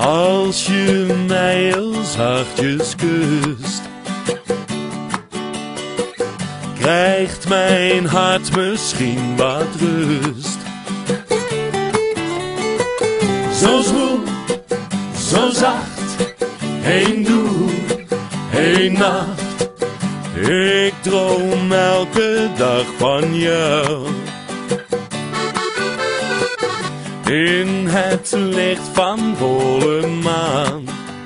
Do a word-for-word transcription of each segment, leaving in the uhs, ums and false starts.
Als je mij heel zachtjes kust, krijgt mijn hart misschien wat rust. Zo zwoel, zo zacht, heen doe, heen nacht. Ik droom elke dag van jou. In het licht van volle maan,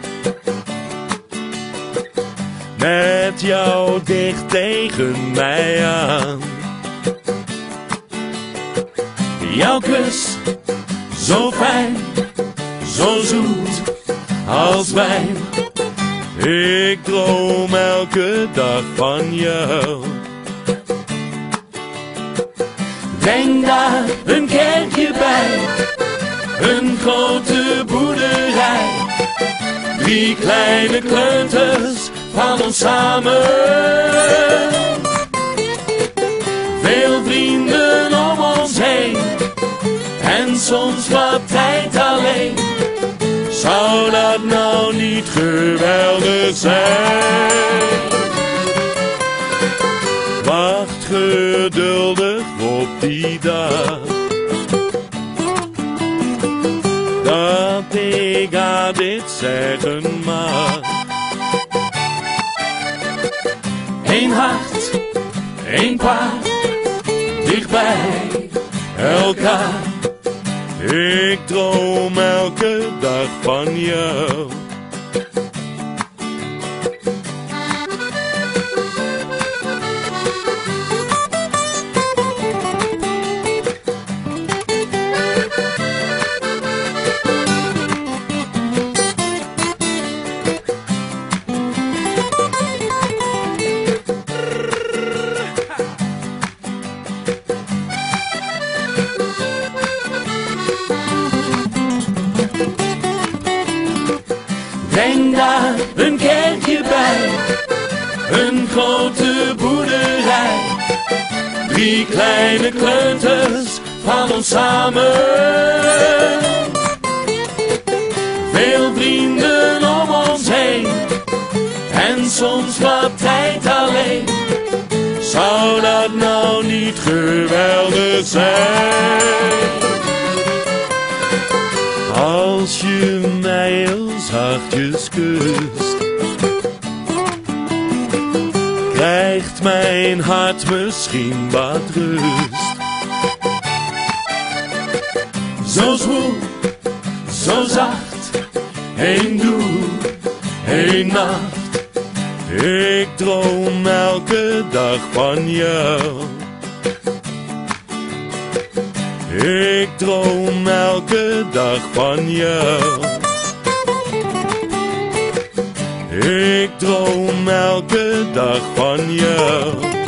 met jou dicht tegen mij aan. Jouw kus, zo fijn, zo zoet als wijn. Ik droom elke dag van jou. Denk daar een kerkje bij, een grote boerderij. Drie kleine kleuters van ons samen. Veel vrienden om ons heen en soms wat tijd alleen. Zou dat nou niet geweldig zijn? Wacht geduldig op die dag dat ik aan dit zeggen mag. Eén hart, één paard, dichtbij elkaar. Ik droom elke dag van jou. Denk daar een kerkje bij, een grote boerderij. Drie kleine kleuters van ons samen. Veel vrienden om ons heen en soms wat tijd alleen. Zou dat nou niet geweldig zijn? Als je mij heel zachtjes kust, krijgt mijn hart misschien wat rust. Zo zwoel, zo zacht, heen doe, heen nacht. Ik droom elke dag van jou. Ik droom elke dag van jou. Ik droom elke dag van jou.